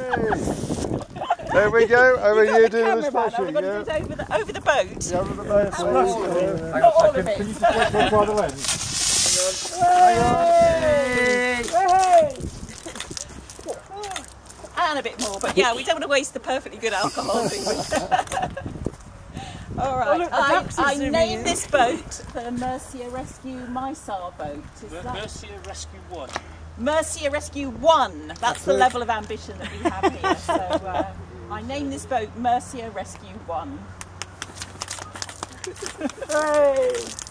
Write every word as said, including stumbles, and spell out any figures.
There we go. Over you you do do the splashing. splashing. We've got to Yeah. do it over the, over the boat. Yeah, over the boat. Not all of it. Hang Not on all a of second. it. Can you just watch one by the lens? Hang on. And a bit more, but yeah, we don't want to waste the perfectly good alcohol, do we? All right, Oh, look, the I, ducks are I zooming named in. this boat the Mercia Rescue Mysar boat. Is that Mercia Rescue one. Mercia Rescue one? That's, That's the it. level of ambition that we have here. So uh, I named this boat Mercia Rescue one. Hey!